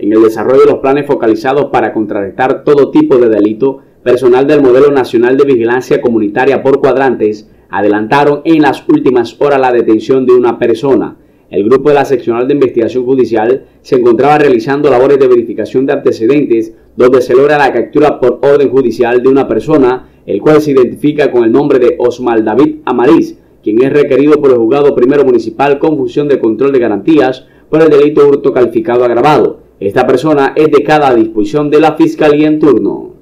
En el desarrollo de los planes focalizados para contrarrestar todo tipo de delito, personal del Modelo Nacional de Vigilancia Comunitaria por cuadrantes adelantaron en las últimas horas la detención de una persona. El grupo de la Seccional de Investigación Judicial se encontraba realizando labores de verificación de antecedentes, donde se logra la captura por orden judicial de una persona, el cual se identifica con el nombre de Osmar David Amariz, quien es requerido por el Juzgado Primero Municipal con función de control de garantías por el delito de hurto calificado agravado. Esta persona es dejada a disposición de la Fiscalía en turno.